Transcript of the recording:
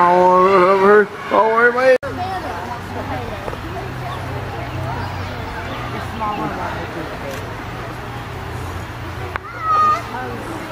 Oh, where am I? The smaller one would be big.